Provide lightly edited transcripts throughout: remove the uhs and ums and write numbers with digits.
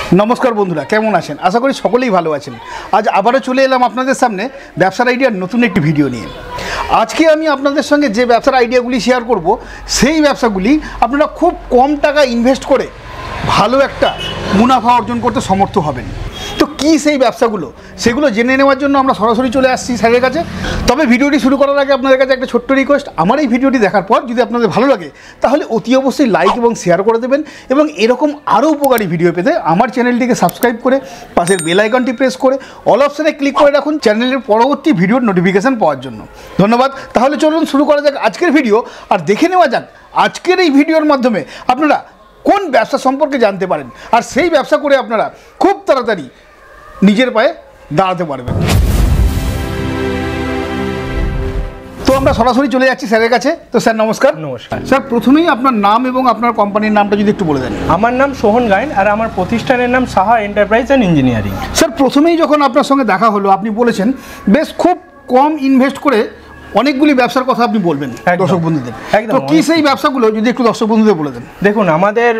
नमस्कार बंधुरा केमन आছেন आशा करी सकलेই ভালো আছেন। आज আবারও চলে এলাম আপনাদের সামনে ব্যবসার আইডিয়ার নতুন একটি ভিডিও নিয়ে। আজকে আমি আপনাদের সঙ্গে যে ব্যবসার আইডিয়াগুলি শেয়ার করব সেই ব্যবসাগুলি আপনারা খুব কম টাকা ইনভেস্ট করে ভালো একটা মুনাফা অর্জন করতে সমর্থ হবেন। তো কী সেই ব্যবসাগুলো সেগুলো জেনে নেওয়ার জন্য আমরা সরাসরি চলে আসছি স্যারের কাছে। তবে ভিডিওটি শুরু করার আগে আপনাদের কাছে একটা ছোট্ট রিকোয়েস্ট, আমার এই ভিডিওটি দেখার পর যদি আপনাদের ভালো লাগে তাহলে অতি অবশ্যই লাইক এবং শেয়ার করে দেবেন এবং এরকম আরও উপকারী ভিডিও পেতে আমার চ্যানেলটিকে সাবস্ক্রাইব করে পাশের বেল আইকনটি প্রেস করে অল অপশনে ক্লিক করে রাখুন চ্যানেলের পরবর্তী ভিডিওর নোটিফিকেশান পাওয়ার জন্য। ধন্যবাদ। তাহলে চলুন শুরু করা যাক আজকের ভিডিও আর দেখে নেওয়া যাক আজকের এই ভিডিওর মাধ্যমে আপনারা কোন ব্যবসা সম্পর্কে জানতে পারেন আর সেই ব্যবসা করে আপনারা খুব তাড়াতাড়ি নিজের পায়ে দাঁড়াতে পারবেন। তো আমরা সরাসরি চলে যাচ্ছি স্যারের কাছে। তো স্যার নমস্কার। নমস্কার স্যার, প্রথমেই আপনার নাম এবং আপনার কোম্পানির নামটা যদি একটু বলে দেন। আমার নাম সোহন গায়েন আর আমার প্রতিষ্ঠানের নাম Saha enterprise and engineering. Sir, প্রথমেই যখন আপনার সঙ্গে দেখা হলো আপনি বলেছেন বেশ খুব কম ইনভেস্ট করে অনেকগুলি ব্যবসার কথা আপনি বলবেন দর্শক বন্ধুদের। তো কি সেই ব্যবসাগুলো যদি একটু দর্শক বন্ধুদের বলে দেন। দেখুন, আমাদের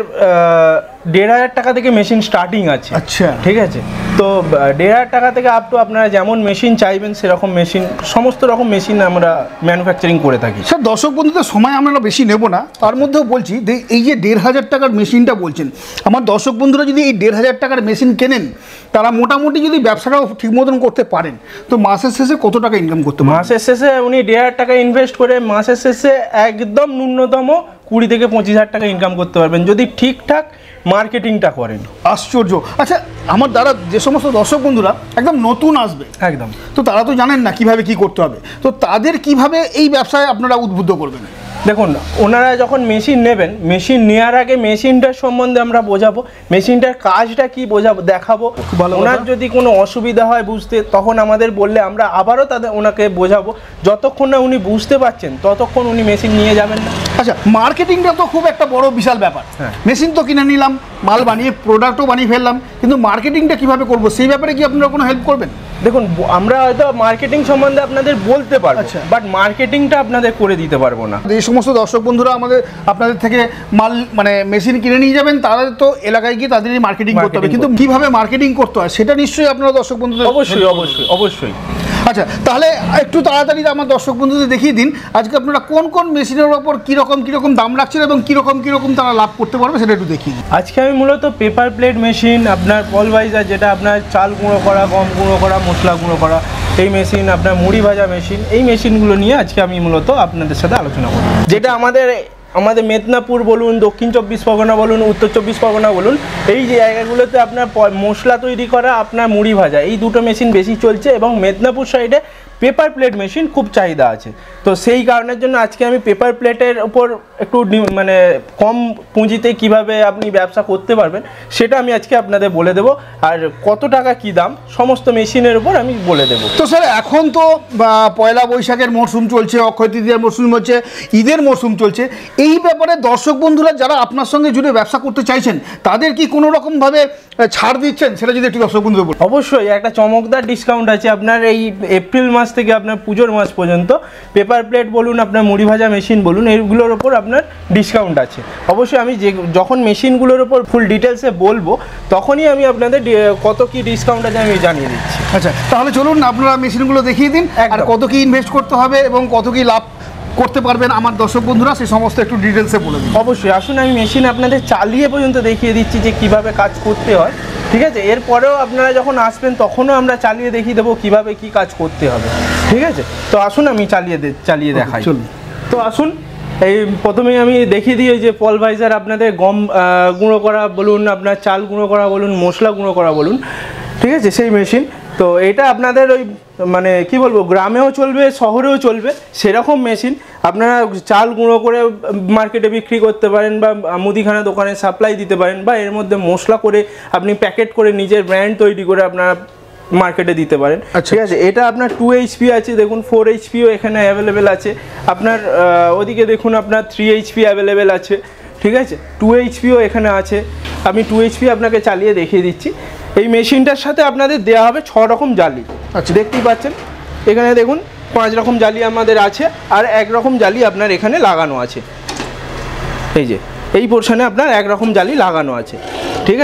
১,৫০০ টাকা থেকে মেশিন স্টার্টিং আছে। আচ্ছা, ঠিক আছে। তো ১,৫০০ টাকা থেকে আপ টু আপনারা যেমন মেশিন চাইবেন সেরকম মেশিন, সমস্ত রকম মেশিন আমরা ম্যানুফ্যাকচারিং করে থাকি। স্যার, দর্শক বন্ধুদের সময় আমরা বেশি নেব না, তার মধ্যেও বলছি যে এই যে ১,৫০০ টাকার মেশিনটা বলছেন, আমার দর্শক বন্ধুরা যদি এই ১,৫০০ টাকার মেশিন কেনেন তারা মোটামুটি যদি ব্যবসাটাও ঠিক মতন করতে পারেন তো মাসের শেষে কত টাকা ইনকাম করতে পারেন? মাসের শেষে উনি ১,৫০০ টাকা ইনভেস্ট করে মাসের শেষে একদম ন্যূনতম ২০ থেকে ২৫,০০০ টাকা ইনকাম করতে পারবেন যদি ঠিকঠাক মার্কেটিংটা করেন। আশ্চর্য। আচ্ছা, আমার দ্বারা যে সমস্ত দর্শক বন্ধুরা একদম নতুন আসবে, একদম, তো তারা তো জানেন না কিভাবে কি করতে হবে, তো তাদের কিভাবে এই ব্যবসায় আপনারা উদ্বুদ্ধ করবেন? দেখুন, ওনারা যখন মেশিন নেবেন, মেশিন নেওয়ার আগে মেশিনটার সম্বন্ধে আমরা বোঝাবো, মেশিনটার কাজটা কি বোঝাবো, দেখাবো। ওনার যদি কোনো অসুবিধা হয় বুঝতে, তখন আমাদের বললে আমরা আবারও ওনাকে বোঝাবো। যতক্ষণ না উনি বুঝতে পারছেন ততক্ষণ উনি মেশিন নিয়ে যাবেন না। আচ্ছা, মার্কেটিংটা তো খুব একটা বড় বিশাল ব্যাপার। মেশিন তো কিনে নিলাম, মাল বানিয়ে প্রোডাক্টও বানিয়ে ফেললাম, কিন্তু মার্কেটিংটা কিভাবে করবো সেই ব্যাপারে কি আপনারা কোনো হেল্প করবেন? দেখুন, আমরা হয়তো মার্কেটিং সম্বন্ধে আপনাদের বলতে পারবো, বাট মার্কেটিংটা আপনাদের করে দিতে পারবো না। এই সমস্ত দর্শক বন্ধুরা আপনাদের থেকে মাল মানে মেশিন কিনে নিয়ে যাবেন, তাদের তো এলাকায় গিয়ে তাদেরই মার্কেটিং করতে হবে, কিন্তু কিভাবে মার্কেটিং করতে হয় সেটা নিশ্চয়ই আপনারা দর্শক বন্ধুদের অবশ্যই অবশ্যই অবশ্যই। আচ্ছা, তাহলে একটু তাড়াতাড়ি আমার দর্শক বন্ধুদের দেখিয়ে দিন আজকে আপনারা কোন কোন মেশিনের ওপর কীরকম দাম রাখছেন এবং কীরকম তারা লাভ করতে পারবে সেটা একটু দেখিয়ে দিন। আজকে আমি মূলত পেপার প্লেট মেশিন, আপনার পলভাইজার যেটা আপনার চাল গুঁড়ো করা, গম গুঁড়ো করা, মশলা গুঁড়ো করা, এই মেশিন, আপনার মুড়ি ভাজা মেশিন, এই মেশিনগুলো নিয়ে আজকে আমি মূলত আপনাদের সাথে আলোচনা করব। যেটা আমাদের মেদিনীপুর বলুন, দক্ষিণ ২৪ পরগনা বলুন, উত্তর ২৪ পরগনা বলুন, এই জায়গাগুলোতে আপনার মশলা তৈরি করা, আপনার মুড়ি ভাজা, এই দুটো মেশিন বেশি চলছে এবং মেদিনীপুর সাইডে পেপার প্লেট মেশিন খুব চাহিদা আছে। তো সেই কারণের জন্য আজকে আমি পেপার প্লেটের ওপর একটু মানে কম পুঁজিতে কিভাবে আপনি ব্যবসা করতে পারবেন সেটা আমি আজকে আপনাদের বলে দেবো, আর কত টাকা কি দাম সমস্ত মেশিনের উপর আমি বলে দেবো। তো স্যার, এখন তো পয়লা বৈশাখের মরশুম চলছে, অক্ষয় তৃতীয়ার মরশুম হচ্ছে, ঈদের মরশুম চলছে, এই ব্যাপারে দর্শক বন্ধুরা যারা আপনার সঙ্গে জুড়ে ব্যবসা করতে চাইছেন তাদের কি কোনো রকমভাবে ছাড় দিচ্ছেন সেটা যদি একটু দর্শক বন্ধুদের বলুন। অবশ্যই একটা চমকদার ডিসকাউন্ট আছে আপনার এই এপ্রিল মাস থেকে আপনার পুজোর মাস পর্যন্ত। পেপার প্লেট বলুন, আপনার মুড়ি ভাজা মেশিন বলুন, এইগুলোর ওপর আপনার ডিসকাউন্ট আছে। অবশ্যই আমি যখন মেশিনগুলোর ওপর ফুল ডিটেলসে বলবো তখনই আমি আপনাদের কত কি ডিসকাউন্ট আছে আমি জানিয়ে দিচ্ছি। আচ্ছা, তাহলে চলুন আপনারা মেশিনগুলো দেখিয়ে দিন আর কত কি ইনভেস্ট করতে হবে এবং কত কি লাভ করতে পারবেন আমার দর্শক বন্ধুরা সেই সমস্ত একটু ডিটেলসে বলে দিন। অবশ্যই আসুন, আমি মেশিন আপনাদের চালিয়ে পর্যন্ত দেখিয়ে দিচ্ছি যে কিভাবে কাজ করতে হয়। ঠিক আছে, এরপরেও আপনারা যখন আসবেন তখনও আমরা চালিয়ে দেখিয়ে দেবো কিভাবে কি কাজ করতে হবে। ঠিক আছে, তো আসুন আমি চালিয়ে দেখাই। চলুন, তো আসুন। এই প্রথমেই আমি দেখিয়ে দিই যে পলভাইজার, আপনাদের গম গুঁড়ো করা বলুন, আপনার চাল গুঁড়ো করা বলুন, মশলা গুঁড়ো করা বলুন, ঠিক আছে, সেই মেশিন। তো এটা আপনাদের ওই মানে কি বলবো, গ্রামেও চলবে শহরেও চলবে সেরকম মেশিন। আপনারা চাল গুঁড়ো করে মার্কেটে বিক্রি করতে পারেন বা মুদিখানা দোকানে সাপ্লাই দিতে পারেন, বা এর মধ্যে মশলা করে আপনি প্যাকেট করে নিজের ব্র্যান্ড তৈরি করে আপনারা মার্কেটে দিতে পারেন। ঠিক আছে, এটা আপনার 2 HP আছে, দেখুন 4 HPও এখানে অ্যাভেলেবেল আছে। আপনার ওদিকে দেখুন আপনার 3 HP অ্যাভেলেবেল আছে। ঠিক আছে, 2 HPও এখানে আছে। আমি 2 HP আপনাকে চালিয়ে দেখিয়ে দিচ্ছি। এই মেশিনটার সাথে আপনাদের দেওয়া হবে 6 রকম জালি। আচ্ছা, দেখতেই পাচ্ছেন এখানে দেখুন 5 রকম জালি আমাদের আছে, আর 1 রকম জালি আপনার এখানে লাগানো আছে। এই যে এই পোর্শনে আপনার 1 রকম জালি লাগানো আছে। ঠিক আছে,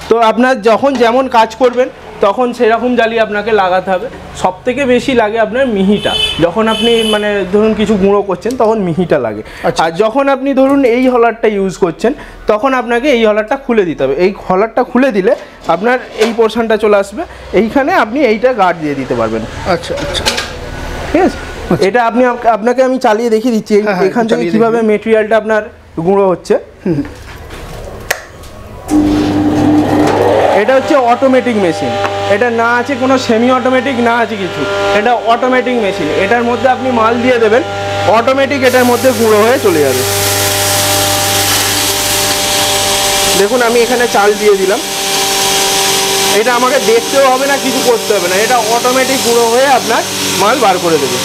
তো আপনার যখন যেমন কাজ করবেন তখন সেরকম জালি আপনাকে লাগাতে হবে। সব থেকে বেশি লাগে আপনার মিহিটা, যখন আপনি মানে ধরুন কিছু গুঁড়ো করছেন তখন মিহিটা লাগে। আর যখন আপনি ধরুন এই হলারটা ইউজ করছেন তখন আপনাকে এই হলারটা খুলে দিতে হবে। এই হলারটা খুলে দিলে আপনার এই পোর্শনটা চলে আসবে, এইখানে আপনি এইটা গার্ড দিয়ে দিতে পারবেন। আচ্ছা আচ্ছা, ঠিক আছে। এটা আপনাকে আমি চালিয়ে দেখিয়ে দিচ্ছি এখান থেকে কীভাবে মেটেরিয়ালটা আপনার গুঁড়ো হচ্ছে। এটা হচ্ছে অটোমেটিক মেশিন, এটা না আছে কোনো সেমি অটোমেটিক, না আছে কিছু, এটা অটোমেটিক মেশিন। এটার মধ্যে আপনি মাল দিয়ে দেবেন, অটোমেটিক এটার মধ্যে গুঁড়ো হয়ে চলে যাবে। দেখুন আমি এখানে চাল দিয়ে দিলাম, এটা আমাকে দেখতেও হবে না, কিছু করতে হবে না, এটা অটোমেটিক গুঁড়ো হয়ে আপনার মাল বার করে দেবে।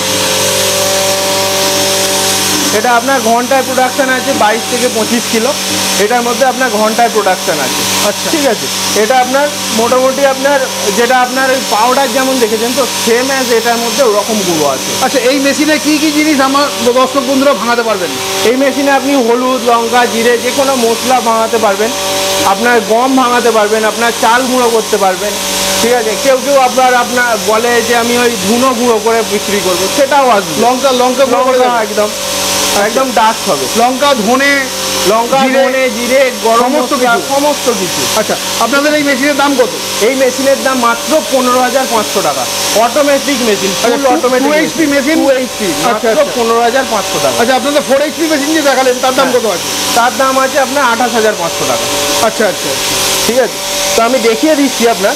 এটা আপনার ঘন্টায় প্রোডাকশান আছে 22 থেকে 25 কিলো, এটার মধ্যে আপনার ঘন্টায় প্রোডাকশান আছে। আচ্ছা ঠিক আছে। এটা আপনার মোটামুটি আপনার যেটা আপনার ওই পাউডার যেমন দেখেছেন তো সেম অ্যাজ এটার মধ্যে ওরকম গুঁড়ো আছে। আচ্ছা, এই মেশিনে কি কি জিনিস আমার দর্শক বন্ধুরা ভাঙাতে পারবেন? এই মেশিনে আপনি হলুদ, লঙ্কা, জিরে যে কোনো মশলা ভাঙাতে পারবেন, আপনার গম ভাঙাতে পারবেন, আপনার চাল গুঁড়ো করতে পারবেন। ঠিক আছে। কেউ কেউ আপনার বলে যে আমি ওই ধুনো গুঁড়ো করে বিক্রি করবো, সেটাও আসবে। লঙ্কা একদম একদম ডাস্ট হবে। লঙ্কা, ধনে, জিরে, গরম মশলা সমস্ত কিছু। আচ্ছা, আপনাদের এই মেশিনের দাম কত? এই মেশিনের দাম মাত্র 15,500 টাকা। Automatic machine, full automatic 2 HP machine, 2 HP মাত্র 15,500 টাকা। আচ্ছা, আপনাদের 4 HP মেশিন যে দেখালেন তার দাম কত আছে? তার দাম আছে আপনার 28,500 টাকা। আচ্ছা আচ্ছা, ঠিক আছে। তো আমি দেখিয়ে দিচ্ছি আপনার।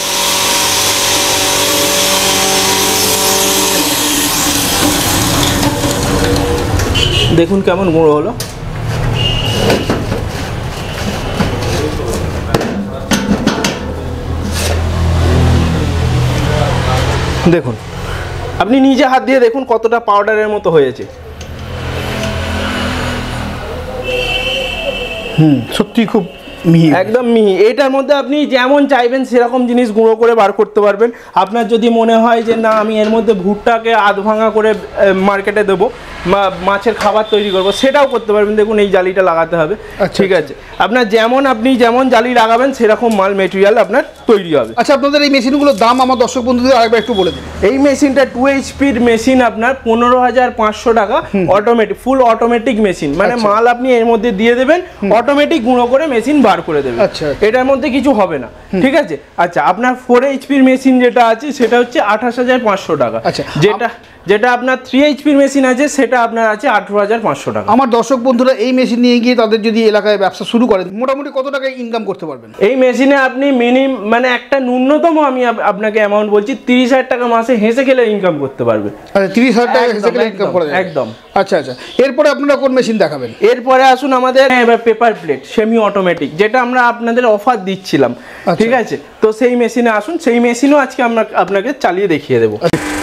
দেখুন কেমন গুঁড়ো হলো। দেখুন আপনি নিজে হাত দিয়ে দেখুন কতটা পাউডারের মতো হয়েছে। সত্যি খুব মিহি, একদম মিহি। এটার মধ্যে আপনি যেমন চাইবেন সেরকম জিনিস গুঁড়ো করে বার করতে পারবেন। আপনার যদি মনে হয় যে না আমি এর মধ্যে ভুট্টাকে আধ ভাঙা করে মার্কেটে দেবো, মাছের খাবার তৈরি করব, সেটাও করতে পারবেন। দেখুন এই জালিটা লাগাতে হবে। ঠিক আছে। আপনি যেমন জালি লাগাবেন সেরকম মাল মেটেরিয়াল আপনার তৈরি হবে। আচ্ছা, আপনাদের এই মেশিনগুলোর দাম আমার দর্শক বন্ধুদের আরেকবার একটু বলে দিন। এই মেশিনটা 2 HPর মেশিন আপনার 15,500 টাকা। অটোমেটিক, ফুল অটোমেটিক মেশিন, মানে মাল আপনি এর মধ্যে দিয়ে দেবেন, অটোমেটিক গুঁড়ো করে মেশিন বার করে দেবে। আচ্ছা, এটার মধ্যে কিছু হবে না। ঠিক আছে। আচ্ছা, আপনার 4 HPর মেশিন যেটা আছে সেটা হচ্ছে 28,500 টাকা। আচ্ছা, যেটা আপনার 3 HPর মেশিন আছে সেটা আপনার আছে 18,500 টাকা। আমার দর্শক বন্ধুরা এই মেশিন নিয়ে গিয়ে তাদের যদি এলাকায় ব্যবসা শুরু করেন মোটামুটি কত টাকা ইনকাম করতে পারবেন? এই মেশিনে আপনি মানে একটা ন্যূনতম আমি আপনাকে অ্যামাউন্ট বলছি 30,000 টাকা মাসে হেসে খেলে ইনকাম করতে পারবে। আচ্ছা, 30,000 টাকা হেসে খেলে ইনকাম করা যাবে একদম। আচ্ছা আচ্ছা, এরপরে আপনারা কোন মেশিন দেখাবেন? এরপরে আসুন আমাদের এবার পেপার প্লেট সেমি অটোমেটিক, যেটা আমরা আপনাদের অফার দিচ্ছিলাম। ঠিক আছে। তো সেই মেশিনে আসুন, সেই মেশিনও আজকে আমরা আপনাকে চালিয়ে দেখিয়ে দেবো।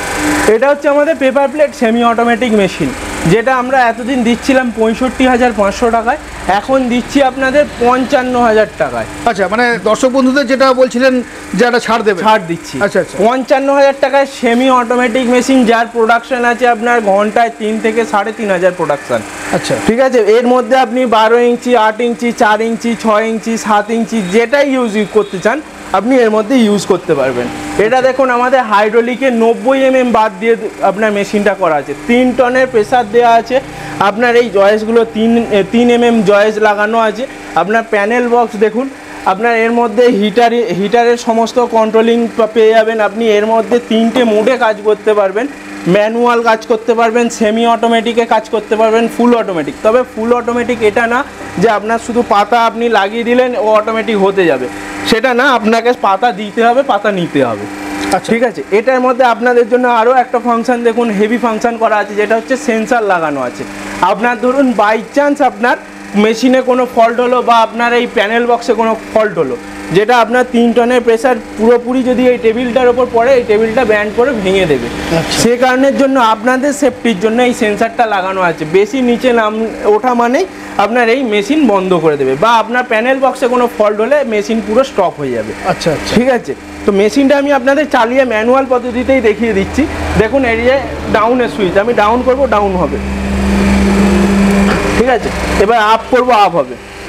এটা হচ্ছে আমাদের paper plate semi automatic machine, যেটা আমরা এতদিন দিচ্ছিলাম 65,500 টাকায়, এখন দিচ্ছি আপনাদের 55,000 টাকায়। আচ্ছা, মানে দর্শক বন্ধুদের যেটা বলছিলেন যে একটা ছাড় দিচ্ছি। আচ্ছা আচ্ছা, 55,000 টাকায় সেমি অটোমেটিক মেশিন, যার প্রোডাকশন আছে আপনার ঘন্টায় 3 থেকে 3,500 প্রোডাকশন। আচ্ছা ঠিক আছে। এর মধ্যে আপনি 12 ইঞ্চি, 8 ইঞ্চি, 4 ইঞ্চি, 6 ইঞ্চি, 7 ইঞ্চি যেটাই ইউজ করতে চান আপনি এর মধ্যে ইউজ করতে পারবেন। এটা দেখুন আমাদের হাইড্রোলিকে 90 mm বাদ দিয়ে আপনার মেশিনটা করা আছে, 3 টনের প্রেসার দেওয়া আছে। আপনার এই জয়েসগুলো 3 mm জয়েস লাগানো আছে। আপনার প্যানেল বক্স দেখুন, আপনার এর মধ্যে হিটারের সমস্ত কন্ট্রোলিং পেয়ে যাবেন। আপনি এর মধ্যে 3টে মোডে কাজ করতে পারবেন, ম্যানুয়াল কাজ করতে পারবেন, সেমি অটোমেটিকে কাজ করতে পারবেন, ফুল অটোমেটিক। তবে ফুল অটোমেটিক এটা না যে আপনার শুধু পাতা আপনি লাগিয়ে দিলেন ও অটোমেটিক হতে যাবে, সেটা না, আপনাকে পাতা দিতে হবে, পাতা নিতে হবে। ঠিক আছে। এটার মধ্যে আপনাদের জন্য আরও একটা ফাংশন দেখুন, হেভি ফাংশন করা আছে, যেটা হচ্ছে সেন্সার লাগানো আছে। আপনার ধরুন বাই চান্স আপনার মেশিনে কোনো ফল্ট হলো বা আপনার এই প্যানেল বক্সে কোনো ফল্ট হলো, যেটা আপনার 3 টনের প্রেসার পুরোপুরি যদি এই টেবিলটার ওপর পড়ে এই টেবিলটা ব্যান্ড করে ভেঙে দেবে। সে কারণের জন্য আপনাদের সেফটির জন্য এই সেন্সারটা লাগানো আছে। বেশি নিচে ওঠা মানেই আপনার এই মেশিন বন্ধ করে দেবে, বা আপনার প্যানেল বক্সে কোনো ফল্ট হলে মেশিন পুরো স্টপ হয়ে যাবে। আচ্ছা আচ্ছা, ঠিক আছে। তো মেশিনটা আমি আপনাদের চালিয়ে ম্যানুয়াল পদ্ধতিতেই দেখিয়ে দিচ্ছি। দেখুন এই যে ডাউনের সুইচ, আমি ডাউন করব, ডাউন হবে। ঠিক আছে। এবার আপ করব, আপ হবে।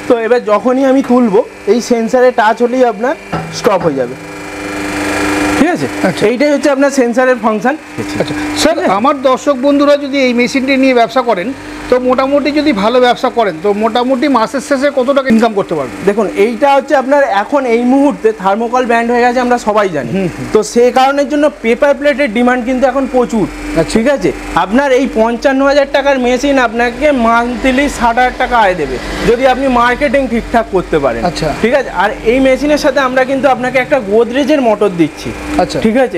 তো এবার যখনই আমি তুলবো এই সেন্সারে টাচ হলেই আপনার স্টপ হয়ে যাবে, ঠিক আছে। আচ্ছা। এইটাই হচ্ছে আপনার সেন্সারের ফাংশন। আচ্ছা স্যার, আমার দর্শক বন্ধুরা যদি এই মেশিনটি নিয়ে ব্যবসা করেন, তো মোটামুটি যদি ভালো ব্যবসা করেন, তো মোটামুটি মাসের শেষে কত টাকা ইনকাম করতে পারবেন? দেখুন এইটা হচ্ছে আপনার এখন এই মুহূর্তে থার্মোকল ব্যান্ড হয়ে গেছে, আমরা সবাই জানি। তো সেই কারণের জন্য পেপার প্লেটের ডিমান্ড কিন্তু এখন প্রচুর, ঠিক আছে। আপনার এই 55,000 টাকার মেশিন আপনাকে মান্থলি 60,000 টাকা আয় দেবে যদি আপনি মার্কেটিং ঠিকঠাক করতে পারেন, আচ্ছা। ঠিক আছে। আর এই মেশিনের সাথে আমরা কিন্তু আপনাকে একটা গোদরেজের মোটর দিচ্ছি, আচ্ছা, ঠিক আছে।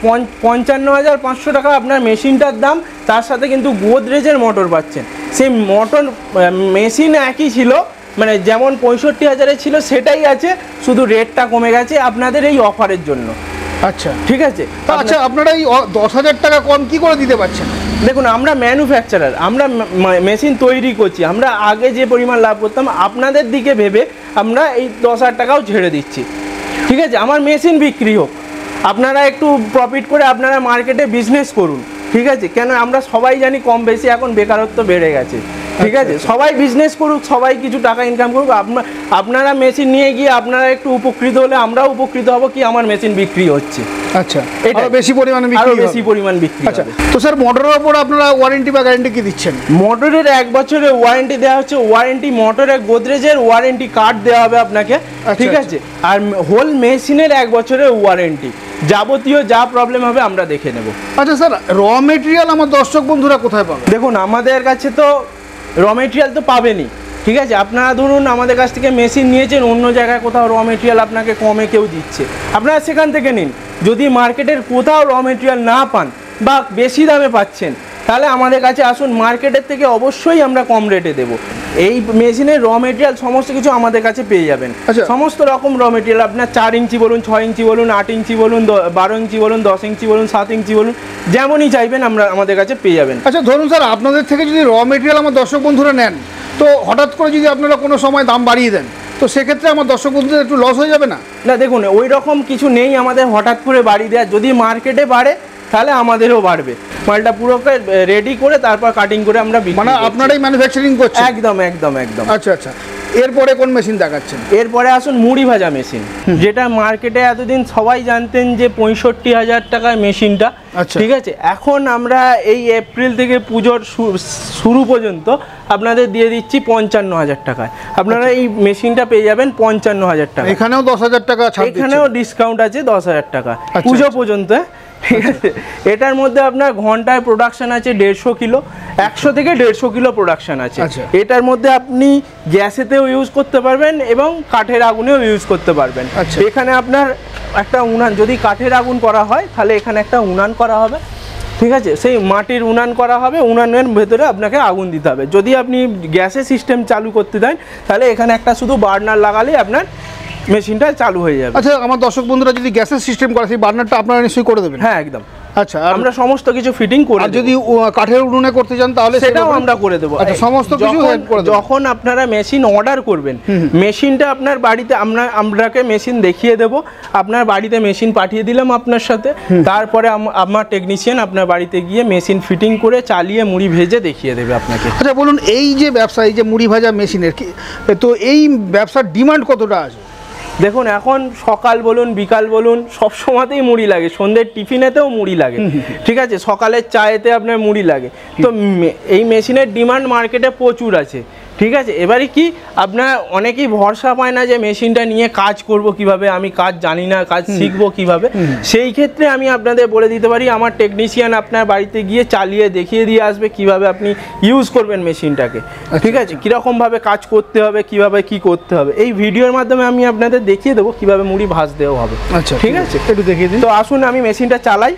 55,500 টাকা আপনার মেশিনটার দাম, তার সাথে কিন্তু গোদরেজের মোটর পাচ্ছেন। সেই মোটর মেশিন একই ছিল, মানে যেমন 65,000-এ ছিল সেটাই আছে, শুধু রেটটা কমে গেছে আপনাদের এই অফারের জন্য। আচ্ছা ঠিক আছে। আচ্ছা, আপনারা এই 10,000 টাকা কম কি করে দিতে পারছেন? দেখুন আমরা ম্যানুফ্যাকচারার, আমরা মেশিন তৈরি করছি, আমরা আগে যে পরিমাণ লাভ করতাম আপনাদের দিকে ভেবে আমরা এই 10,000 টাকাও ছেড়ে দিচ্ছি, ঠিক আছে। আমার মেশিন বিক্রি হোক, আপনারা একটু প্রফিট করে আপনারা মার্কেটে বিজনেস করুন, ঠিক আছে। কেন আমরা সবাই জানি কম বেশি এখন বেকারত্ব বেড়ে গেছে, ঠিক আছে। সবাই বিজনেস করুক, সবাই কিছু টাকা ইনকাম করুক, আপনারা মেশিন নিয়ে গিয়ে আপনারা একটু উপকৃত হলে আমরাও উপকৃত হব, কি আমার মেশিন বিক্রি হচ্ছে। আচ্ছা, আরো বেশি পরিমাণে বিক্রি, আরো বেশি পরিমাণ বিক্রি। আচ্ছা, তো স্যার মোটরের উপর আপনারা ওয়ারেন্টি বা গ্যারান্টি কি দিচ্ছেন? মোটরের 1 বছরের ওয়ারেন্টি দেওয়া হচ্ছে, ওয়ারেন্টি মোটরের গোদরেজের ওয়ারেন্টি কার্ড দেওয়া হবে আপনাকে, ঠিক আছে। আর হোল মেশিনের 1 বছরের ওয়ারেন্টি, যাবতীয় যা প্রবলেম হবে আমরা দেখে নেব। আচ্ছা স্যার, র মেটেরিয়াল আমার দর্শক বন্ধুরা কোথায় পাবে? দেখুন আমাদের কাছে তো র মেটেরিয়াল তো পাবেনই, ঠিক আছে। আপনারা ধরুন আমাদের কাছ থেকে মেশিন নিয়েছেন, অন্য জায়গায় কোথাও র মেটেরিয়াল আপনাকে কমে কেউ দিচ্ছে, আপনারা সেখান থেকে নিন। যদি মার্কেটের কোথাও র মেটেরিয়াল না পান বা বেশি দামে পাচ্ছেন, তাহলে আমাদের কাছে আসুন, মার্কেটের থেকে অবশ্যই আমরা কম রেটে দেবো। এই মেশিনের র মেটেরিয়াল সমস্ত কিছু আমাদের কাছে পেয়ে যাবেন। আচ্ছা। সমস্ত রকম র মেটেরিয়াল আপনার 4 ইঞ্চি বলুন, 6 ইঞ্চি বলুন, 8 ইঞ্চি বলুন, 12 ইঞ্চি বলুন, 10 ইঞ্চি বলুন, 7 ইঞ্চি বলুন, যেমনই চাইবেন আমরা আমাদের কাছে পেয়ে যাবেন। আচ্ছা ধরুন স্যার, আপনাদের থেকে যদি র মেটেরিয়াল আমার দর্শক বন্ধুরা নেন, তো হঠাৎ করে যদি আপনারা কোনো সময় দাম বাড়িয়ে দেন, তো সেক্ষেত্রে আমার দর্শক বন্ধুদের একটু লস হয়ে যাবে না? না দেখুন, ওই রকম কিছু নেই আমাদের হঠাৎ করে বাড়ি দেওয়া। যদি মার্কেটে বাড়ে তাহলে আমাদেরও বাড়বে, মালটা পুরোকে রেডি করে তারপর কাটিং করে আমরা বিক্রি মানে করছি। আপনারাই ম্যানুফ্যাকচারিং করছেন? একদম একদম একদম। আচ্ছা আচ্ছা, এরপরে কোন মেশিন দেখাচ্ছেন? এরপরে আসুন মুড়ি ভাজা মেশিন, যেটা মার্কেটে এতদিন সবাই জানতেন যে 65,000 টাকায় মেশিনটা, আচ্ছা। ঠিক আছে। এখন আমরা এই এপ্রিল থেকে পুজোর শুরু পর্যন্ত আপনাদের দিয়ে দিচ্ছি 55,000 টাকায়। আপনারা এই মেশিনটা পেয়ে যাবেন 55,000 টাকা। এখানেও 10,000 টাকা ছাড় দিচ্ছেন? এখানেও ডিসকাউন্ট আছে 10,000 টাকা আচ্ছা, পুজো আচ্ছা। পর্যন্ত, ঠিক আছে। এটার মধ্যে আপনার ঘন্টায় প্রোডাকশন আছে 150 কিলো, 100 থেকে 150 কিলো প্রোডাকশন আছে। আচ্ছা। এটার মধ্যে আপনি গ্যাসেতেও ইউজ করতে পারবেন এবং কাঠের আগুনেও ইউজ করতে পারবেন। আচ্ছা। এখানে আপনার একটা উনান, যদি কাঠের আগুন করা হয় তাহলে এখানে একটা উনান করা হবে, ঠিক আছে। সেই মাটির উনান করা হবে, উনানের ভেতরে আপনাকে আগুন দিতে হবে। যদি আপনি গ্যাসের সিস্টেম চালু করতে দেন, তাহলে এখানে একটা শুধু বার্নার লাগালেই আপনার মেশিনটা চালু হয়ে যাবে। আচ্ছা, আমার দর্শক বন্ধুরা যদি গ্যাসের সিস্টেম করে, সেই বার্নারটা আপনারা নিশ্চয়ই করে দেবেন? হ্যাঁ একদম। আচ্ছা, আমরা সমস্ত কিছু ফিটিং করে আর দেব। যদি কাঠের উনুনে করতে চান তাহলে সেটাও আমরা করে দেবো। আচ্ছা, সমস্ত কিছু হেল্প করে দেব। যখন আপনারা মেশিন অর্ডার করবেন, মেশিনটা আপনার বাড়িতে আপনাকে মেশিন দেখিয়ে দেব, আপনার বাড়িতে মেশিন পাঠিয়ে দিলাম আপনার সাথে, তারপরে আমার টেকনিশিয়ান আপনার বাড়িতে গিয়ে মেশিন ফিটিং করে চালিয়ে মুড়ি ভেজে দেখিয়ে দেবে আপনাকে। আচ্ছা বলুন, এই যে ব্যবসা, এই যে মুড়ি ভাজা মেশিনের, তো এই ব্যবসার ডিমান্ড কতটা আছে? দেখুন এখন সকাল বলুন বিকাল বলুন সব সময়তেই মুড়ি লাগে, সন্ধ্যের টিফিনেতেও মুড়ি লাগে, ঠিক আছে, সকালের চায়েতে আপনার মুড়ি লাগে। তো এই মেশিনের ডিমান্ড মার্কেটে প্রচুর আছে, ঠিক আছে। এবারে কি আপনার অনেকেই ভরসা পায় না যে মেশিনটা নিয়ে কাজ করব কিভাবে, আমি কাজ জানি না, কাজ শিখবো কিভাবে। সেই ক্ষেত্রে আমি আপনাদের বলে দিতে পারি, আমার টেকনিশিয়ান আপনার বাড়িতে গিয়ে চালিয়ে দেখিয়ে দিয়ে আসবে কিভাবে আপনি ইউজ করবেন মেশিনটাকে, ঠিক আছে, কীরকমভাবে কাজ করতে হবে, কিভাবে কি করতে হবে। এই ভিডিওর মাধ্যমে আমি আপনাদের দেখিয়ে দেবো কিভাবে মুড়ি ভাজতেও হবে। আচ্ছা ঠিক আছে, একটু দেখিয়ে দিন। তো আসুন আমি মেশিনটা চালাই।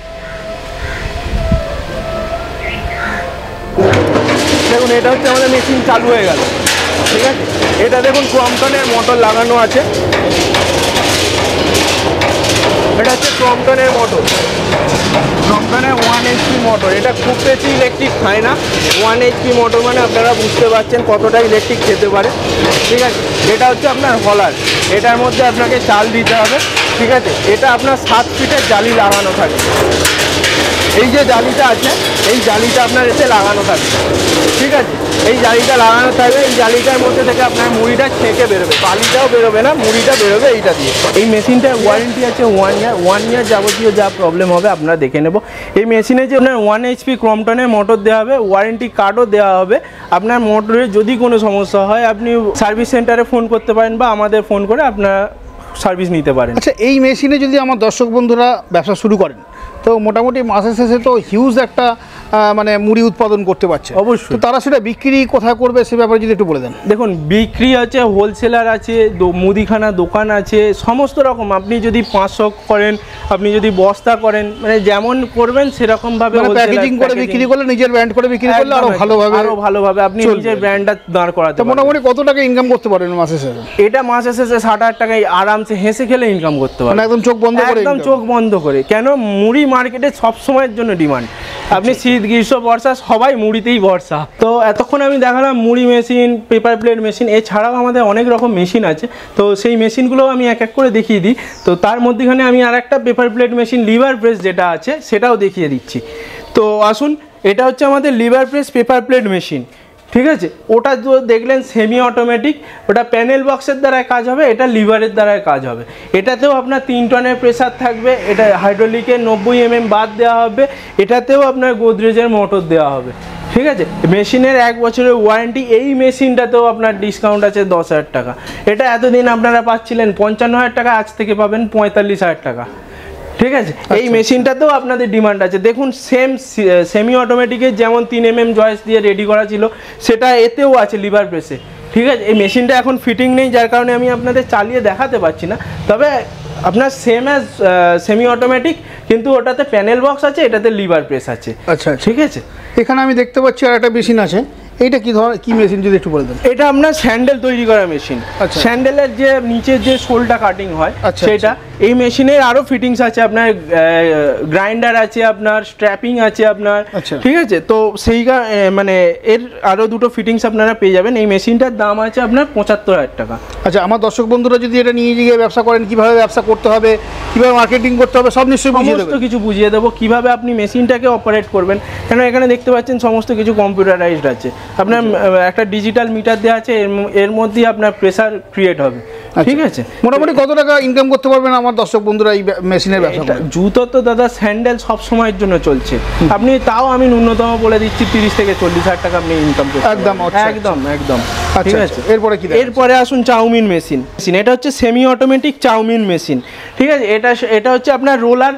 দেখুন এটা হচ্ছে আমাদের মেশিন চালু হয়ে গেল, ঠিক আছে। এটা দেখুন ক্রম্পটনের মোটর লাগানো আছে, এটা হচ্ছে ক্রম্পটনের মোটর, ক্রম্পটনের 1 HP মোটর। এটা খুব বেশি ইলেকট্রিক খায় না, 1 HP মোটর মানে আপনারা বুঝতে পারছেন কতটা ইলেকট্রিক খেতে পারে, ঠিক আছে। এটা হচ্ছে আপনার হলার, এটার মধ্যে আপনাকে চাল দিতে হবে, ঠিক আছে। এটা আপনার 7 ফিটের জালি লাগানো থাকে, এই যে জালিটা আছে, এই জালিটা আপনার এতে লাগানো থাকবে, ঠিক আছে? এই জালিটা লাগানো থাকবে, এই জালিটার মধ্যে থেকে আপনার মুড়িটা ছেঁকে বেরোবে, বালিটাও বেরোবে না, মুড়িটা বেরোবে এইটা দিয়ে। এই মেশিনটার ওয়ারেন্টি আছে 1 ইয়ার যাবতীয় যা প্রবলেম হবে আপনারা দেখে নেব। এই মেশিনে যে আপনার 1 HP ক্রমটনের মোটর দেওয়া হবে, ওয়ারেন্টি কার্ডও দেওয়া হবে। আপনার মোটরে যদি কোনো সমস্যা হয় আপনি সার্ভিস সেন্টারে ফোন করতে পারেন বা আমাদের ফোন করে আপনারা সার্ভিস নিতে পারেন। আচ্ছা, এই মেশিনে যদি আমার দর্শক বন্ধুরা ব্যবসা শুরু করেন তো মোটামুটি মাসের শেষে তো হিউজ একটা মানে মুড়ি উৎপাদন করতে পারছে। অবশ্যই। তো তারা সেটা বিক্রি কোথায় করবে সে ব্যাপারে যদি একটু বলে দেন। দেখুন, বিক্রি আছে, হোলসেলার আছে, মুদিখানা দোকান আছে, সমস্ত রকম। আপনি যদি 500 করেন, আপনি যদি বস্তা করেন, মানে যেমন করবেন সেরকমভাবে প্যাকেজিং করে বিক্রি করলে, নিজের ব্র্যান্ড করে বিক্রি করলে আরো ভালোভাবে আপনি নিজের ব্র্যান্ডটা দাঁড় করাতে পারবেন। মোটামুটি কত টাকা ইনকাম করতে পারবেন মাসের শেষে? এটা মাসের শেষে 60,000 টাকায় আরামসে হেসে খেলে ইনকাম করতে পারবেন, একদম চোখ বন্ধ করে। একদম চোখ বন্ধ করে। কেন, মুড়ি মার্কেটে সব সময়ের জন্য ডিমান্ড। আপনি শীত, গ্রীষ্ম, বর্ষা সবাই মুড়িতেই ভরসা। তো এতক্ষণ আমি দেখালাম মুড়ি মেশিন, পেপার প্লেট মেশিন, এছাড়াও আমাদের অনেক রকম মেশিন আছে। তো সেই মেশিনগুলো আমি এক এক করে দেখিয়ে দিই। তো তার মধ্যেখানে আমি আর একটা paper plate machine, lever press যেটা আছে সেটাও দেখিয়ে দিচ্ছি। তো আসুন, এটা হচ্ছে আমাদের lever press paper plate machine, ঠিক আছে? ওটা তো দেখলেন সেমি অটোমেটিক, ওটা প্যানেল বক্সের দ্বারায় কাজ হবে, এটা লিভারের দ্বারায় কাজ হবে। এটাতেও আপনার 3 টনের প্রেসার থাকবে, এটা হাইড্রোলিকের 90 mm বাদ দেওয়া হবে, এটাতেও আপনার গোদরেজের মোটর দেওয়া হবে, ঠিক আছে? মেশিনের 1 বছরের ওয়ারেন্টি। এই মেশিনটাতেও আপনার ডিসকাউন্ট আছে 10,000 টাকা। এটা এতদিন আপনারা পাচ্ছিলেন 55,000 টাকা, আজ থেকে পাবেন 45,000 টাকা, ঠিক আছে? এই মেশিনটাতেও আপনাদের ডিমান্ড আছে। দেখুন, সেমি অটোমেটিকের যেমন 3 mm জয়েস দিয়ে রেডি করা ছিল, সেটা এতেও আছে লিভার প্রেসে, ঠিক আছে? এই মেশিনটা এখন ফিটিং নেই, যার কারণে আমি আপনাদের চালিয়ে দেখাতে পারছি না। তবে আপনার সেম অ্যাজ সেমি অটোমেটিক, কিন্তু ওটাতে প্যানেল বক্স আছে, এটাতে লিভার প্রেস আছে। আচ্ছা, ঠিক আছে? এখানে আমি দেখতে পাচ্ছি আর একটা মেশিন আছে। এইটা কি ধরনের, কি মেশিন যদি একটু বলে দেন? এটা আপনার স্যান্ডেল তৈরি করা মেশিন। আচ্ছা। স্যান্ডেলের যে নিচের যে সোলটা কাটিং হয়, আচ্ছা, সেটা। এই মেশিনের আরো ফিটিংস আছে, আপনার গ্রাইন্ডার আছে, আপনার স্ট্র্যাপিং আছে আপনার, ঠিক আছে? তো সেই মানে এর আরো দুটো ফিটিংস আপনারা পেয়ে যাবেন। এই মেশিনটার দাম আছে আপনার 75,000 টাকা। আচ্ছা, আমার দর্শক বন্ধুরা যদি এটা নিয়ে গিয়ে ব্যবসা করেন, কিভাবে ব্যবসা করতে হবে, কিভাবে মার্কেটিং করতে হবে, সব নিশ্চয়ই বুঝিয়ে দেবেন। সমস্ত কিছু বুঝিয়ে দেবো, কিভাবে আপনি মেশিনটাকে অপারেট করবেন। কেন, এখানে দেখতে পাচ্ছেন সমস্ত কিছু কম্পিউটারাইজড আছে। আপনার একটা ডিজিটাল মিটার দেওয়া আছে, এর মধ্যেই আপনার প্রেসার ক্রিয়েট হবে, ঠিক আছে? মোটামুটি কত টাকা ইনকাম করতে পারবেন আমার দর্শক বন্ধুরা এই মেশিনের ব্যবসা করে? জুতো তো দাদা, স্যান্ডেল সব সময়ের জন্য চলছে। আপনি তাও আমি ন্যূনতম বলে দিচ্ছি 30 থেকে 40,000 টাকা আপনি ইনকাম করতে একদম একদম একদম, ঠিক আছে? এরপরে কি? এরপরে আসুন চাউমিন মেশিন। এটা হচ্ছে সেমি অটোমেটিক চাউমিন মেশিন, ঠিক আছে? এটা হচ্ছে আপনার রোলার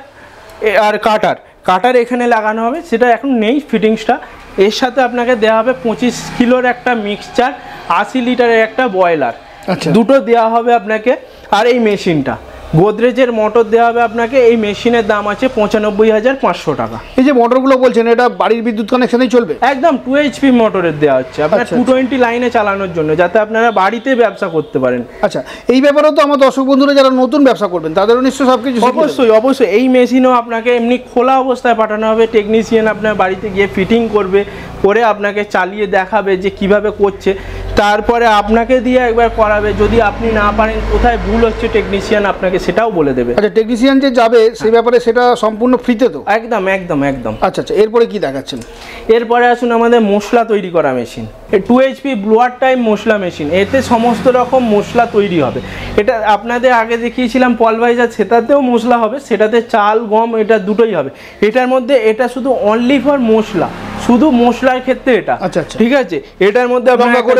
আর কাটার এখানে লাগানো হবে, সেটা এখন নেই ফিটিংসটা। এর সাথে আপনাকে দেওয়া হবে 25 কিলোর একটা মিক্সচার, 80 লিটারের একটা বয়লার, দুটো দেওয়া হবে আপনাকে। আর এই মেশিনটা গোদরেজের মোটর দেওয়া হবে আপনাকে। এই মেশিনের দাম আছে 95,500 টাকা। এই যে মোটরগুলো বলছেন, এটা বাড়ির বিদ্যুৎ কানেকশনেই চলবে? একদম 2 HP মোটরের দেওয়া হচ্ছে আপনার 220 লাইনে চালানোর জন্য, যাতে আপনারা বাড়িতে ব্যবসা করতে পারেন। আচ্ছা, এই ব্যাপারেও তো আমার দর্শক বন্ধুরা যারা নতুন ব্যবসা করবেন তাদেরও নিশ্চয়ই সবকিছু? অবশ্যই। এই মেশিনও আপনাকে এমনি খোলা অবস্থায় পাঠানো হবে, টেকনিশিয়ান আপনার বাড়িতে গিয়ে ফিটিং করবে, করে আপনাকে চালিয়ে দেখাবে যে কিভাবে করছে, তারপরে আপনাকে দিয়ে একবার করাবে। যদি আপনি না পারেন, কোথায় ভুল হচ্ছে, টেকনিশিয়ান আপনাকে সেটাও বলে দেবে। আচ্ছা, টেকনিশিয়ান যে যাবে সেই ব্যাপারে সেটা সম্পূর্ণ ফ্রিতে তো? একদম একদম একদম। আচ্ছা, এরপরে কি দেখাচ্ছেন? এরপরে আসুন আমাদের মশলা তৈরি করা মেশিন। 2 HP ব্লোয়ার টাইম মশলা মেশিন। এতে সমস্ত রকম মশলা তৈরি হবে। এটা আপনাদের আগে দেখিয়েছিলাম পলভাইজার, সেটাতেও মশলা হবে, সেটাতে চাল, গম, এটা দুটোই হবে। এটার মধ্যে এটা শুধু অনলি ফর মশলা, শুধু মশলার ক্ষেত্রে এটা। আচ্ছা, ঠিক আছে? এটার মধ্যে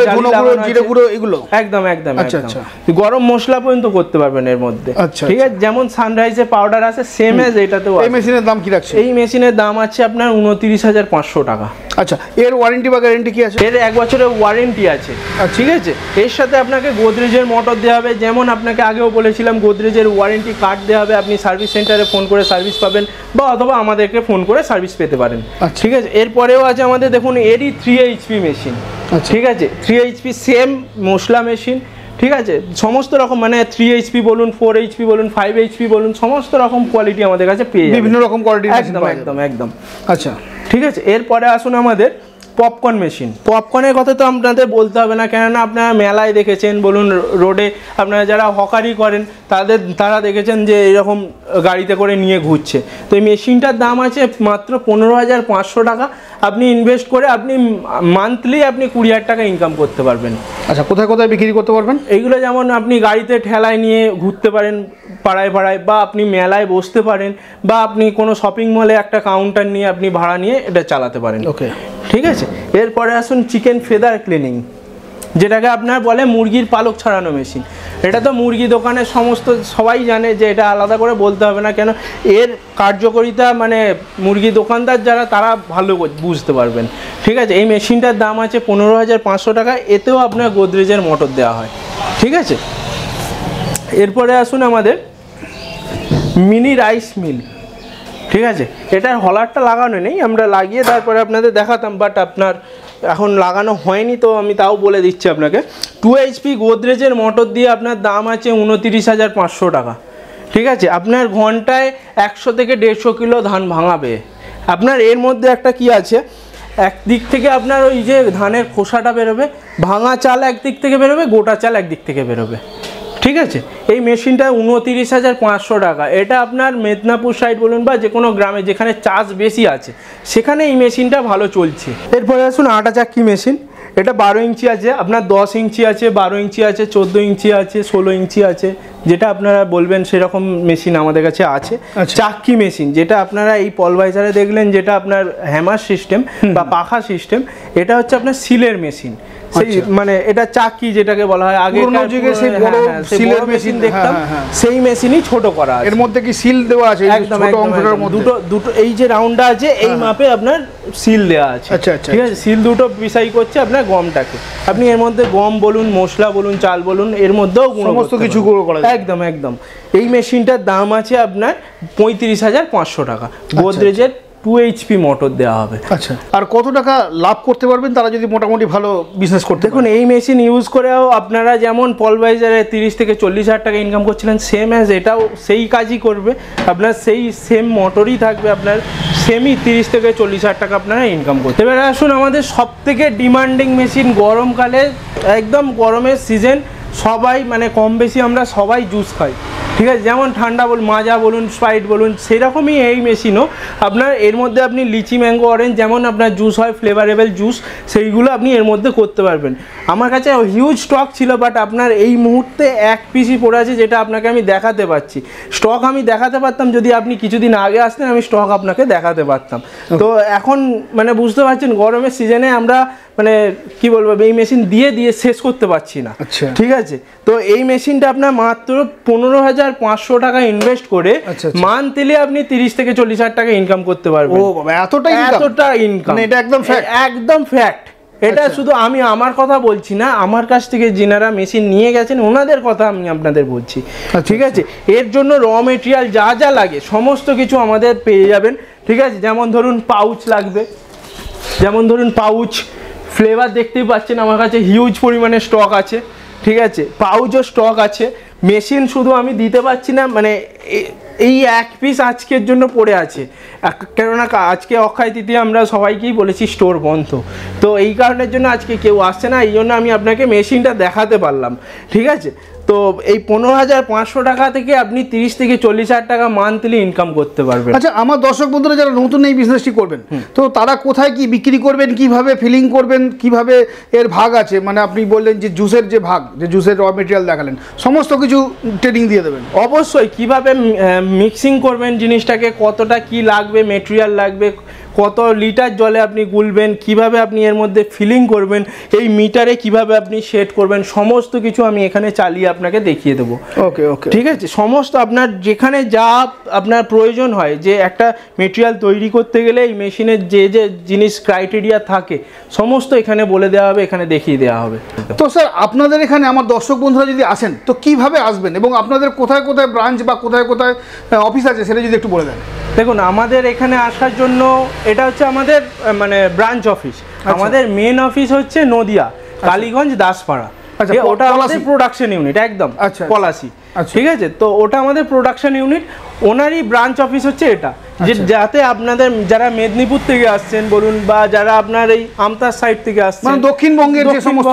একদম একদম গরম মশলা পর্যন্ত করতে পারবেন এর মধ্যে, ঠিক আছে? যেমন সানরাইজের পাউডার আছে, সেম এজ এটাতেও। এই মেশিনের দাম কি রাখছে? এই মেশিনের দাম আছে আপনার 29,500 টাকা। আচ্ছা, এর ওয়ারেন্টি বা গ্যারান্টি কি আছে? এর 1 বছরের ওয়ারেন্টি আছে, ঠিক আছে? এর সাথে আপনাকে গোদরেজের মোটর দেওয়া হবে। যেমন আপনাকে আগেও বলেছিলাম, গোদরেজের ওয়ারেন্টি কার্ড দেওয়া হবে। আপনি সার্ভিস সেন্টারে ফোন করে সার্ভিস পাবেন, বা অথবা আমাদেরকে ফোন করে সার্ভিস পেতে পারেন, ঠিক আছে? এরপরেও আছে আমাদের, দেখুন, এরই 3 HP মেশিন, ঠিক আছে? 3 HP সেম মশলা মেশিন, ঠিক আছে? সমস্ত রকম, মানে 3 HP বলুন, 4 HP বলুন, 5 HP বলুন, সমস্ত রকম কোয়ালিটি আমাদের কাছে পেয়ে যাবেন, বিভিন্ন রকম কোয়ালিটি। একদম একদম একদম। আচ্ছা, ঠিক আছে? এরপরে আসুন আমাদের পপকর্ন মেশিন। পপকর্নের কথা তো আপনাদের বলতে হবে না, কেননা আপনারা মেলায় দেখেছেন, বলুন রোডে আপনারা যারা হকারি করেন তারা দেখেছেন যে এরকম গাড়িতে করে নিয়ে ঘুরছে। তো এই মেশিনটার দাম আছে মাত্র 15,500 টাকা। আপনি ইনভেস্ট করে আপনি মান্থলি আপনি 20,000 টাকা ইনকাম করতে পারবেন। আচ্ছা, কোথায় কোথায় বিক্রি করতে পারবেন? এইগুলো যেমন আপনি গাড়িতে ঠেলায় নিয়ে ঘুরতে পারেন পাড়ায় পাড়ায়, বা আপনি মেলায় বসতে পারেন, বা আপনি কোনো শপিং মলে একটা কাউন্টার নিয়ে আপনি ভাড়া নিয়ে এটা চালাতে পারেন। ওকে, ঠিক আছে। এরপরে আসুন চিকেন ফেদার ক্লিনিং, যেটাকে আপনার বলে মুরগির পালক ছাড়ানো মেশিন। এটা তো মুরগি দোকানের সমস্ত সবাই জানে যে এটা আলাদা করে বলতে হবে না, কেন এর কার্যকারিতা মানে মুরগি দোকানদার যারা তারা ভালো বুঝতে পারবেন। ঠিক আছে। এই মেশিনটার দাম আছে 15,500 টাকা। এতেও আপনার গোদরেজের মোটর দেওয়া হয়। ঠিক আছে। এরপরে আসুন আমাদের মিনি রাইস মিল। ঠিক আছে। এটার হলারটা লাগানো নেই, আমরা লাগিয়ে তারপরে আপনাদের দেখাতাম, বাট আপনার এখন লাগানো হয়নি, তো আমি তাও বলে দিচ্ছি আপনাকে। 2 HP গোদরেজের মোটর দিয়ে আপনার দাম আছে 29,500 টাকা। ঠিক আছে। আপনার ঘন্টায় 100 থেকে 150 কিলো ধান ভাঙাবে। আপনার এর মধ্যে একটা কি আছে, একদিক থেকে আপনার ওই যে ধানের খোসাটা বেরোবে, ভাঙা চাল একদিক থেকে বেরোবে, গোটা চাল একদিক থেকে বেরোবে। ঠিক আছে। এই মেশিনটা 29,500 টাকা। এটা আপনার মেদিনীপুর সাইড বলুন বা যে কোনো গ্রামে যেখানে চাষ বেশি আছে সেখানে এই মেশিনটা ভালো চলছে। এরপরে আসুন আটা চাক্কি মেশিন। এটা 12 ইঞ্চি আছে, আপনার 10 ইঞ্চি আছে, 12 ইঞ্চি আছে, 14 ইঞ্চি আছে, 16 ইঞ্চি আছে, যেটা আপনারা বলবেন সেরকম মেশিন আমাদের কাছে আছে। চাক্কি মেশিন, যেটা আপনারা এই পলভাইজারে দেখলেন, যেটা আপনার হ্যামার সিস্টেম বা পাখা সিস্টেম, এটা হচ্ছে আপনার সিলের মেশিন। সেই মানে এটা চাকি যেটাকে বলা হয়, আগে সেই বড় সিলের মেশিন দেখতাম, সেই মেশিনই ছোট করা আছে। এর মধ্যে কি সিল দেওয়া আছে? একদম দুটো এই যে রাউন্ডটা আছে এই মাপে আপনার সিল দেওয়া আছে। আচ্ছা আচ্ছা। ঠিক আছে। সিল দুটো বিসাই করছে আপনার গমটাকে। আপনি এর মধ্যে গম বলুন, মশলা বলুন, চাল বলুন, এর মধ্যেও সমস্ত কিছু গুঁড়ো করা যায়। একদম একদম। এই মেশিনটার দাম আছে আপনার 35,500 টাকা। গোদরেজের 2 HP মোটর দেওয়া হবে। আচ্ছা। আর কত টাকা লাভ করতে পারবেন তারা যদি মোটামুটি ভালো বিজনেস করতে? দেখুন, এই মেশিন ইউজ করেও আপনারা যেমন পলভাইজারে 30 থেকে 40,000 টাকা ইনকাম করছিলেন, সেম অ্যাজ এটাও সেই কাজই করবে। আপনার সেই সেম মোটরই থাকবে, আপনার সেমই 30 থেকে 40,000 টাকা আপনারা ইনকাম করতে। এবারে আসুন আমাদের সব থেকে ডিমান্ডিং মেশিন, গরমকালে একদম গরমের সিজন, সবাই মানে কম বেশি আমরা সবাই জুস খাই। ঠিক আছে। যেমন ঠান্ডা বলুন, মাজা বলুন, স্প্রাইট বলুন, সেরকমই এই মেশিনও আপনার এর মধ্যে আপনি লিচি, ম্যাঙ্গো, অরেঞ্জ যেমন আপনার জুস হয়, ফ্লেভারেবল জুস, সেইগুলো আপনি এর মধ্যে করতে পারবেন। আমার কাছে হিউজ স্টক ছিল, বাট আপনার এই মুহূর্তে 1 পিসই পড়ে আছে, যেটা আপনাকে আমি দেখাতে পাচ্ছি। স্টক আমি দেখাতে পারতাম যদি আপনি কিছুদিন আগে আসতেন, আমি স্টক আপনাকে দেখাতে পারতাম। তো এখন মানে বুঝতে পারছেন গরমের সিজনে আমরা মানে কি বলবো, এই মেশিন দিয়ে শেষ করতে পারছি না। ঠিক আছে। তো এই মেশিনটা আপনার মাত্র 15,500 টাকা ইনভেস্ট করে মান্থলি আপনি 30 থেকে 40,000 টাকা ইনকাম করতে পারবেন। ও বাবা, এতটা ইনকাম! এটা একদম ফ্যাক্ট, একদম ফ্যাক্ট। এটা শুধু আমি আমার কথা বলছি না, আমার কাছ থেকে যিনারা মেশিন নিয়ে গেছেন ওনাদের কথা আমি আপনাদের বলছি। ঠিক আছে। এর জন্য র মেটেরিয়াল যা যা লাগে সমস্ত কিছু আমাদের পেয়ে যাবেন। ঠিক আছে। যেমন ধরুন পাউচ লাগবে, যেমন ধরুন পাউচ, ফ্লেভার দেখতেই পাচ্ছেন আমার কাছে হিউজ পরিমাণে স্টক আছে। ঠিক আছে। পাউচও স্টক আছে। মেশিন শুধু আমি দিতে পারছি না, মানে এই 1 পিস আজকের জন্য পড়ে আছে, কেননা আজকে অক্ষয় তৃতীয়া, আমরা সবাইকেই বলেছি স্টোর বন্ধ, তো এই কারণের জন্য আজকে কেউ আসছে না, এই জন্য আমি আপনাকে মেশিনটা দেখাতে পারলাম। ঠিক আছে। তো এই 15,500 টাকা থেকে আপনি 30 থেকে 40,000 টাকা মান্থলি ইনকাম করতে পারবেন। আচ্ছা, আমার দর্শক বন্ধুরা যারা নতুন এই বিজনেসটি করবেন, তো তারা কোথায় কি বিক্রি করবেন, কিভাবে ফিলিং করবেন, কিভাবে এর ভাগ আছে, মানে আপনি বললেন যে জুসের যে ভাগ, যে জুসের র মেটেরিয়াল দেখালেন, সমস্ত কিছু ট্রেনিং দিয়ে দেবেন? অবশ্যই। কিভাবে মিক্সিং করবেন জিনিসটাকে, কতটা কি লাগবে, মেটেরিয়াল লাগবে, কত লিটার জলে আপনি গুলবেন, কিভাবে আপনি এর মধ্যে ফিলিং করবেন, এই মিটারে কিভাবে আপনি সেট করবেন, সমস্ত কিছু আমি এখানে চালিয়ে আপনাকে দেখিয়ে দেবো। ওকে ওকে। ঠিক আছে। সমস্ত আপনার যেখানে যা আপনার প্রয়োজন হয়, যে একটা মেটেরিয়াল তৈরি করতে গেলে এই মেশিনের যে যে জিনিস ক্রাইটেরিয়া থাকে সমস্ত এখানে বলে দেওয়া হবে, এখানে দেখিয়ে দেওয়া হবে। তো স্যার, আপনাদের এখানে আমার দর্শক বন্ধুরা যদি আসেন তো কিভাবে আসবেন, এবং আপনাদের কোথায় কোথায় ব্রাঞ্চ বা কোথায় কোথায় অফিস আছে সেটা যদি একটু বলে দেন। দেখুন, আমাদের এখানে আসার জন্য এটা হচ্ছে আমাদের মানে ব্রাঞ্চ অফিস। আমাদের মেন অফিস হচ্ছে নদিয়া, কালীগঞ্জ, দাসপাড়া। ওটা আমাদের প্রোডাকশন ইউনিট, একদম পলাশি। ঠিক আছে। তো ওটা আমাদের প্রোডাকশন ইউনিট, ওনারই ব্রাঞ্চ অফিস হচ্ছে এটা। যে যাতে আপনাদের যারা মেদিনীপুর থেকে আসছেন বলুন বা যারা আপনার এই আমতার সাইড থেকে আসছেন, মানে দক্ষিণবঙ্গের যে সমস্ত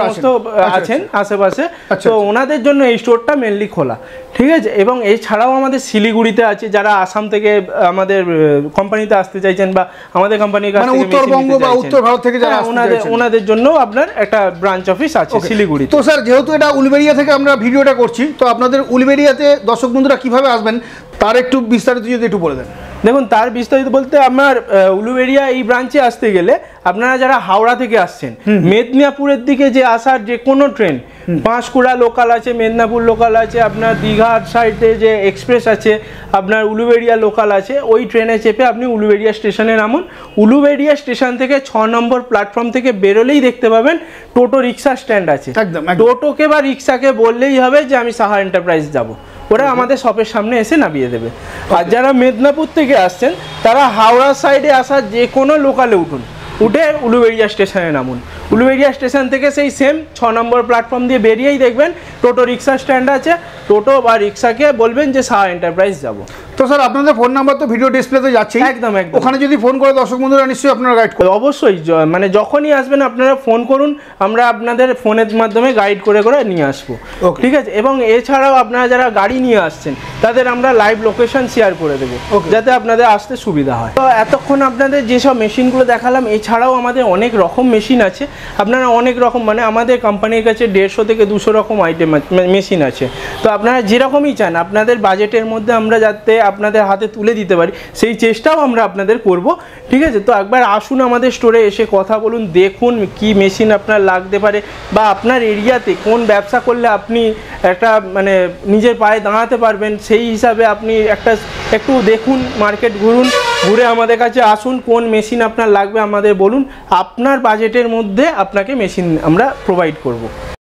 আছেন আশেপাশে, তো ওনাদের জন্য এই স্টোরটা মেনলি খোলা। ঠিক আছে, এবং এছাড়াও আমাদের শিলিগুড়িতে আছে, যারা আসাম থেকে আমাদের কোম্পানিতে আসতে চাইছেন বা আমাদের কোম্পানির কাছ থেকে উত্তরবঙ্গ বা উত্তর ভারত থেকে যারা ওনাদের জন্য আপনার একটা ব্রাঞ্চ অফিস আছে শিলিগুড়ি। তো স্যার, যেহেতু এটা উলুবেড়িয়া থেকে আমরা ভিডিওটা করছি, তো আপনাদের উলুবেড়িয়াতে দর্শক বন্ধুরা কিভাবে আসবেন তার একটু বিস্তারিত যদি একটু বলে দেন। দেখুন, তার বিস্তারিত বলতে আমার উলুবেড়িয়া এই ব্রাঞ্চে আসতে গেলে আপনারা যারা হাওড়া থেকে আসছেন, মেদিনীপুরের দিকে যে আসার যে কোনো ট্রেন, পাঁশকুড়া লোকাল আছে, মেদিনীপুর লোকাল আছে, আপনার দীঘার সাইডে যে এক্সপ্রেস আছে, আপনার উলুবেড়িয়া লোকাল আছে, ওই ট্রেনে চেপে আপনি উলুবেড়িয়া স্টেশনে নামুন। উলুবেড়িয়া স্টেশন থেকে 6 নম্বর প্ল্যাটফর্ম থেকে বেরোলেই দেখতে পাবেন টোটো রিক্সা স্ট্যান্ড আছে। টোটোকে বা রিক্সাকে বললেই হবে যে আমি সাহা এন্টারপ্রাইজ যাব, ওরা আমাদের শপের সামনে এসে নামিয়ে দেবে। আর যারা মেদিনীপুর থেকে আসছেন তারা হাওড়া সাইডে আসার যে কোনো লোকালে উঠুন, উঠে উলুবেড়িয়া স্টেশনে নামুন। উলুবেড়িয়া স্টেশন থেকে সেই সেম 6 নম্বর প্ল্যাটফর্ম দিয়ে বেরিয়েই দেখবেন টোটো রিক্সা স্ট্যান্ড আছে, টোটো বা রিক্সাকে বলবেন যে সাহা এন্টারপ্রাইজ যাব। তো স্যার, আপনাদের ফোন নাম্বার তো ভিডিও ডিসপ্লেতে যাচ্ছে, একদম একদম, ওখানে যদি ফোন করে দর্শক বন্ধুরা নিশ্চয়ই আপনারা গাইড করবেন। অবশ্যই, মানে যখনই আসবেন আপনারা ফোন করুন, আমরা আপনাদের ফোনের মাধ্যমে গাইড করে করে নিয়ে আসবো। ঠিক আছে, এবং এছাড়াও আপনারা যারা গাড়ি নিয়ে আসছেন তাদের আমরা লাইভ লোকেশন শেয়ার করে দেবো, যাতে আপনাদের আসতে সুবিধা হয়। তো এতক্ষণ আপনাদের যেসব মেশিনগুলো দেখালাম, এছাড়াও আমাদের অনেক রকম মেশিন আছে। আপনারা অনেক রকম, মানে আমাদের কোম্পানির কাছে 150 থেকে 200 রকম আইটেম মেশিন আছে। তো আপনারা যেরকমই চান আপনাদের বাজেটের মধ্যে আমরা যাতে আপনাদের হাতে তুলে দিতে পারি, সেই চেষ্টাও আমরা আপনাদের করব। ঠিক আছে, তো একবার আসুন আমাদের স্টোরে এসে কথা বলুন, দেখুন কি মেশিন আপনার লাগতে পারে বা আপনার এরিয়াতে কোন ব্যবসা করলে আপনি একটা মানে নিজের পায়ে দাঁড়াতে পারবেন, সেই হিসাবে আপনি একটু দেখুন, মার্কেট ঘুরুন, ঘুরে আমাদের কাছে আসুন, কোন মেশিন আপনার লাগবে আমাদের বলুন, আপনার বাজেটের মধ্যে আপনাকে মেশিন আমরা প্রোভাইড করব।